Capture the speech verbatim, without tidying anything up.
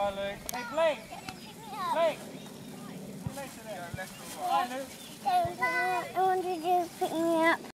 Bye, Luke. Hey, Blake. Blake. See you later then. Hi, Luke. I wanted you to pick me up.